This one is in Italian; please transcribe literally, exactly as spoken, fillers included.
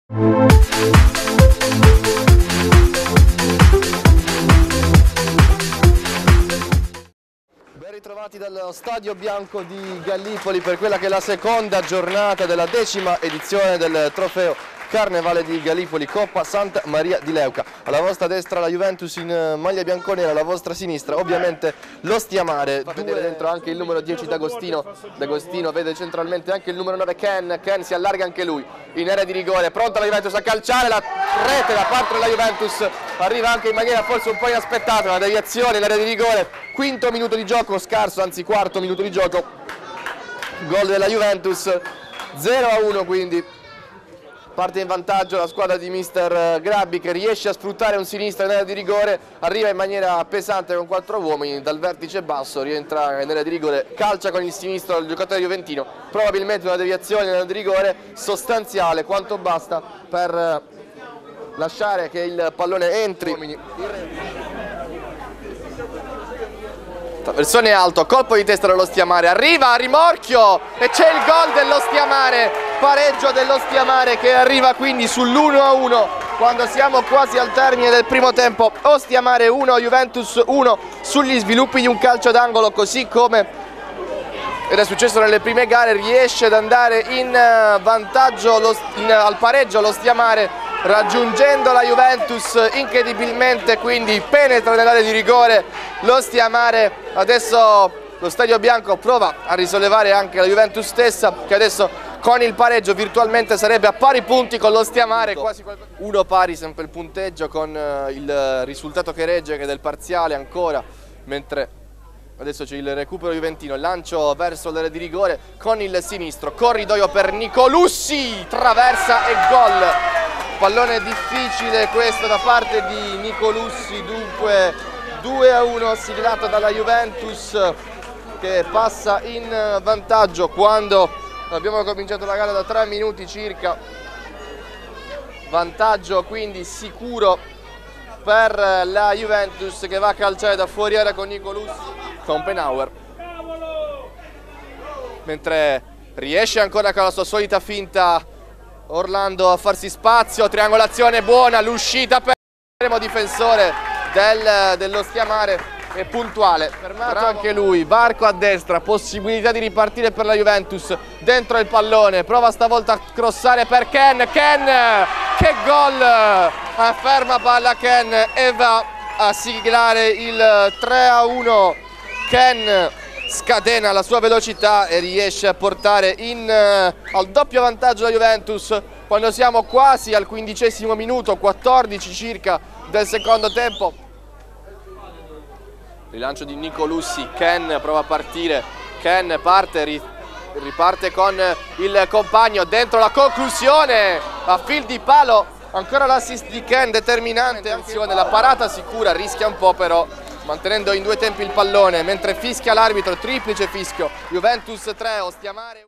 Ben ritrovati dallo Stadio Bianco di Gallipoli per quella che è la seconda giornata della decima edizione del trofeo Carnevale di Gallipoli, Coppa Santa Maria di Leuca. Alla vostra destra la Juventus in maglia bianconera, alla vostra sinistra ovviamente lo Stiamare. Fa vedere dentro anche il numero dieci D'Agostino, D'Agostino vede centralmente anche il numero nove Ken, Ken si allarga anche lui in area di rigore, pronta la Juventus a calciare, la rete da parte della Juventus arriva anche in maniera forse un po' inaspettata, una deviazione in area di rigore, quinto minuto di gioco, scarso anzi quarto minuto di gioco, gol della Juventus, zero a uno quindi. Parte in vantaggio la squadra di mister Grabbi che riesce a sfruttare un sinistro in area di rigore, arriva in maniera pesante con quattro uomini, dal vertice basso rientra in area di rigore, calcia con il sinistro il giocatore juventino, probabilmente una deviazione in area di rigore sostanziale, quanto basta per lasciare che il pallone entri. Traversone alto, colpo di testa dello Stiamare, arriva a rimorchio e c'è il gol dello Stiamare, pareggio dello Stiamare che arriva quindi sull'uno a uno quando siamo quasi al termine del primo tempo. O Stiamare uno, Juventus uno sugli sviluppi di un calcio d'angolo, così come era successo nelle prime gare, riesce ad andare in vantaggio lo, in, al pareggio lo Stiamare, raggiungendo la Juventus incredibilmente, quindi penetra nell'area di rigore lo Stiamare. Adesso lo Stadio Bianco prova a risollevare anche la Juventus stessa, che adesso con il pareggio virtualmente sarebbe a pari punti con lo Stiamare, quasi uno pari sempre il punteggio, con il risultato che regge, che è del parziale ancora, mentre adesso c'è il recupero juventino, lancio verso l'area di rigore con il sinistro, corridoio per Nicolussi, traversa e gol. Pallone difficile questo da parte di Nicolussi, dunque due a uno siglato dalla Juventus che passa in vantaggio quando abbiamo cominciato la gara da tre minuti circa. Vantaggio quindi sicuro per la Juventus che va a calciare da fuori area con Nicolussi, con Penauer, mentre riesce ancora con la sua solita finta Orlando a farsi spazio, triangolazione buona, l'uscita per il difensore del, dello Stiamare è puntuale, fermato anche lui, varco a destra, possibilità di ripartire per la Juventus, dentro il pallone, prova stavolta a crossare per Ken, Ken, che gol, afferma palla Ken e va a siglare il tre a uno, Ken scatena la sua velocità e riesce a portare in, uh, al doppio vantaggio la Juventus quando siamo quasi al quindicesimo minuto, quattordici circa del secondo tempo. Rilancio di Nicolussi, Ken prova a partire, Ken parte, ri, riparte con il compagno, dentro la conclusione a fil di palo, ancora l'assist di Ken determinante, attenzione, la parata sicura, rischia un po' però mantenendo in due tempi il pallone, mentre fischia l'arbitro, triplice fischio, Juventus tre, Stiamare